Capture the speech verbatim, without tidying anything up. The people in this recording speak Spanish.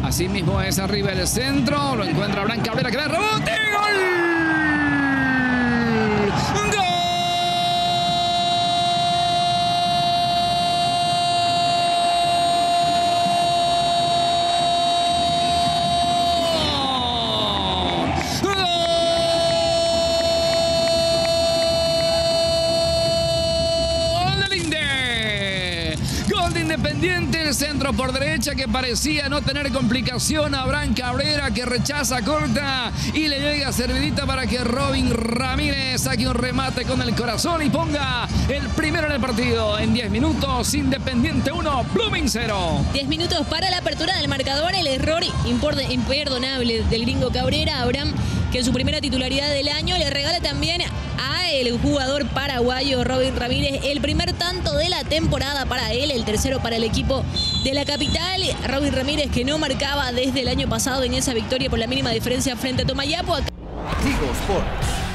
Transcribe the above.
Así mismo es arriba el centro. Lo encuentra Abraham Cabrera, que da rebote. ¡Gol! Independiente, el centro por derecha que parecía no tener complicación. Abraham Cabrera que rechaza, corta y le llega servidita para que Robin Ramírez saque un remate con el corazón y ponga el primero en el partido. En diez minutos, Independiente uno, Blooming cero. diez minutos para la apertura del marcador. El error imperdonable del gringo Cabrera. Abraham, que en su primera titularidad del año le regala también a el jugador paraguayo Robin Ramírez el primer tanto de la temporada para él, el tercero para el equipo de la capital. Robin Ramírez, que no marcaba desde el año pasado en esa victoria por la mínima diferencia frente a Tomayapo. Tigo Sports.